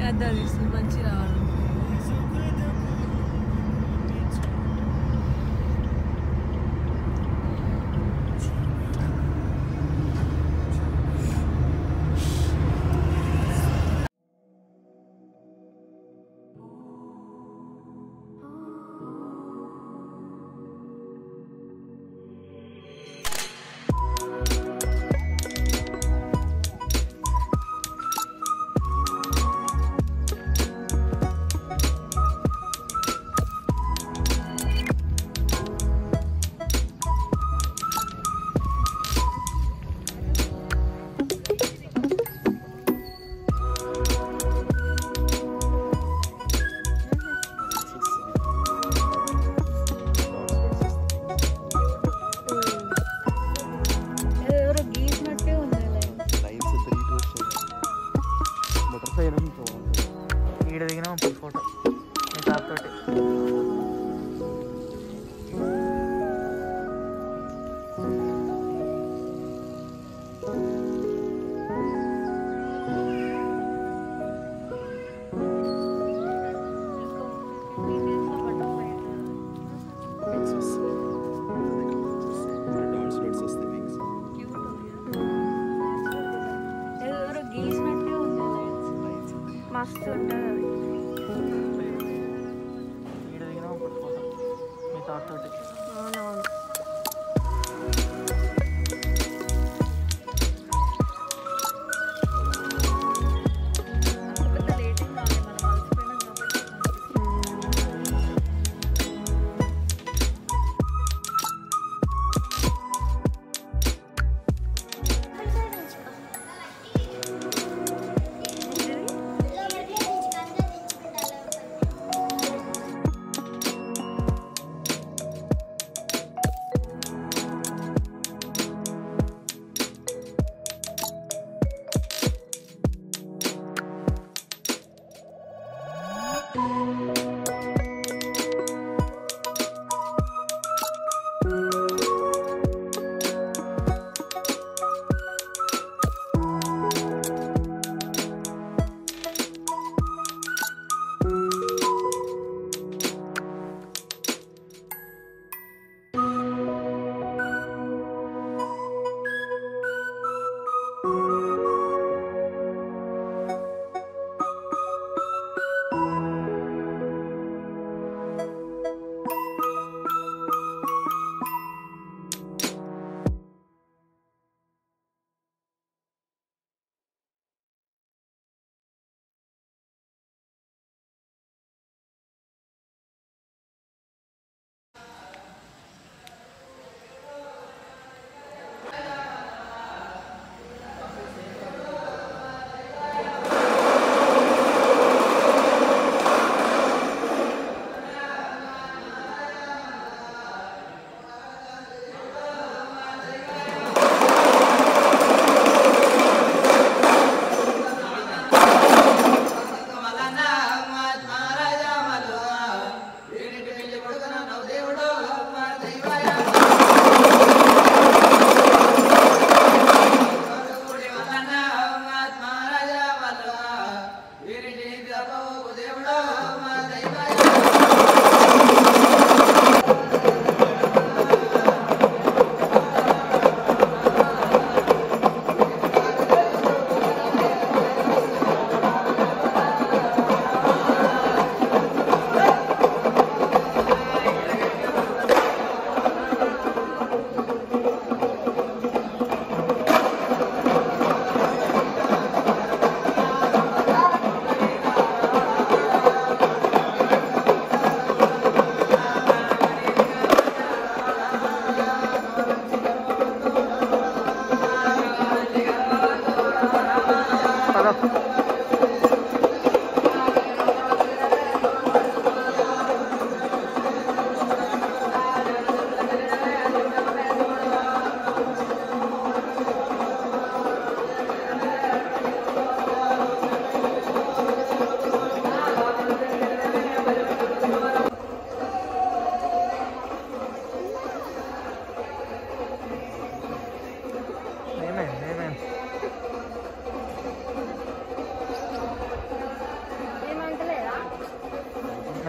పెద్ద తీస్తుంది మంచి రావాలి. ఈడ దిగినా ఫోటో మీ తాతతోటి. మస్తు ఉంటుంది ఈడ దిగినా ఫోటో మీ తాతతోటి. అవునవును.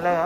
మెల్లగా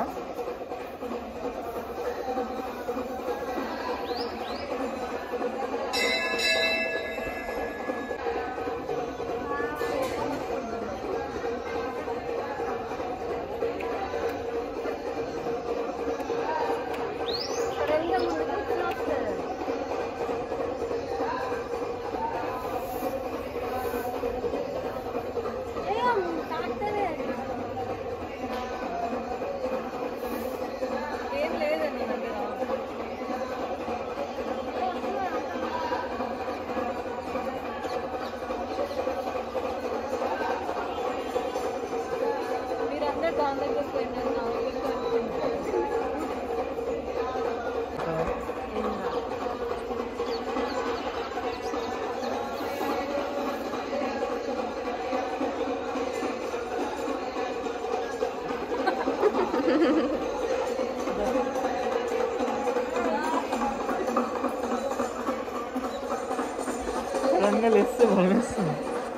రంగులు వేస్తే భయమేస్తుంది.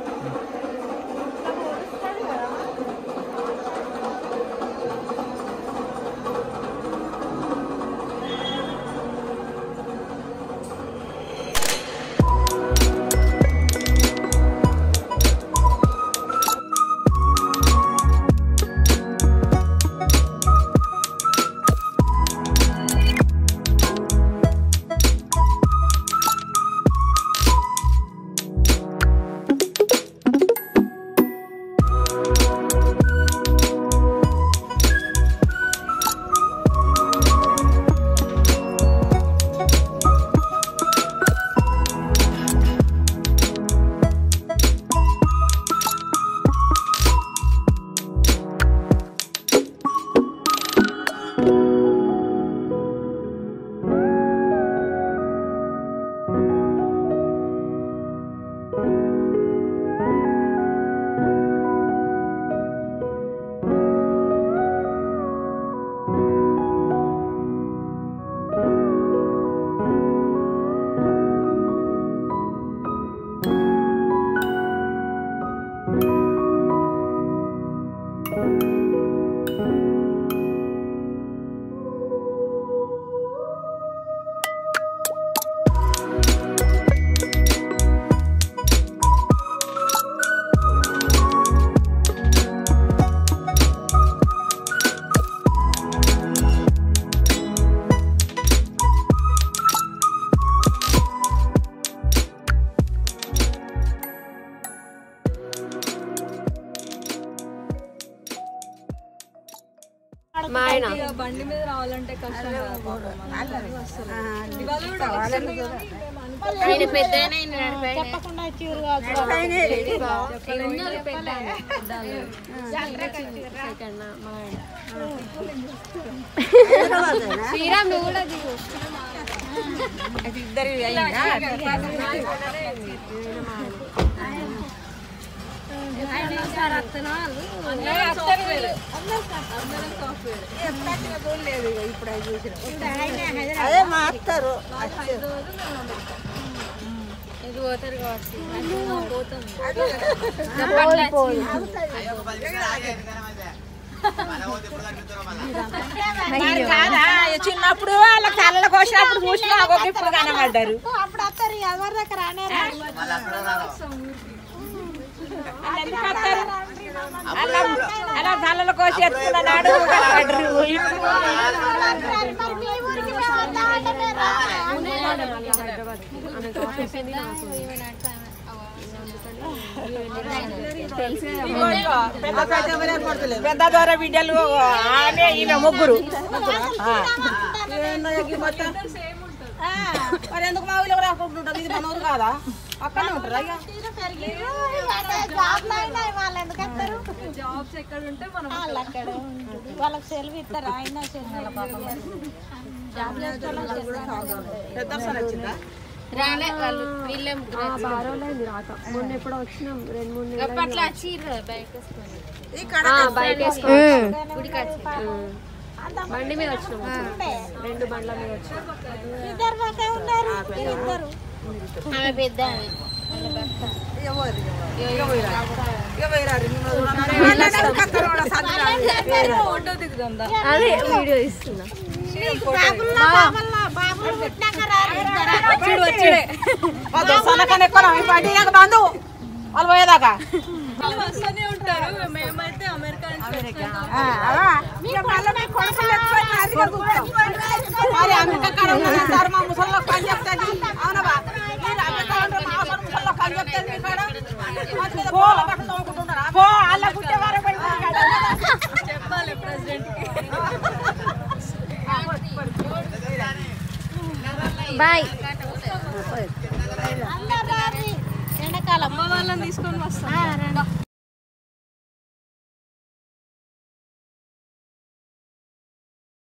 మా ఆయన బండి మీద రావాలంటే కష్టం శ్రీరామ్ నువ్వు కూడా దిగు అదే మాస్తారు ఇది పోతారు కాబట్టి చిన్నప్పుడు వాళ్ళ కళ్ళ కోసినప్పుడు చూసినా ఇప్పుడు కనబడ్డారు అప్పుడు వస్తారు ఎవరి దగ్గర అలా కళ్ళ కోసి ఎత్తుకున్నాడు కనబడ్డారు పెద్ద దూర బిడ్డలు ఆమె ఈమె ముగ్గురు మరి ఎందుకు మా ఊళ్ళో రాకుంటుంటారు ఇది మన ఊరు కాదా అక్కడనే ఉంటారా జాబ్స్ ఎక్కడ ఉంటే మనం వాళ్ళకి సెలవు ఇస్తారు ఆయన రాలే వాళ్ళు వీళ్ళేం బారోలేదు రాక మొన్న ఎప్పుడో వచ్చినాం 2-3 నెలలు అప్పట్లో వచ్చిర్రు బైక్ వేసుకొని బండి మీద వచ్చినాం 2 బండ్ల మీద వచ్చినాం ఇద్దరు ఉన్నారు ఆమె పెద్ద ఎవరు అదే వీడియో ఇస్తున్నా బంధు వాళ్ళు పోయేదాకా మరి అమెరికా కాడ సార్ మా ముసల్లో పని చెప్తాను అవునవా ముసల్లో పని చెప్తాను పో అల్ల గుట్టేవారు చెప్పాలి ప్రెసిడెంట్ బాయ్ ఎండాకాలం అమ్మ వాళ్ళని తీసుకొని వస్తాం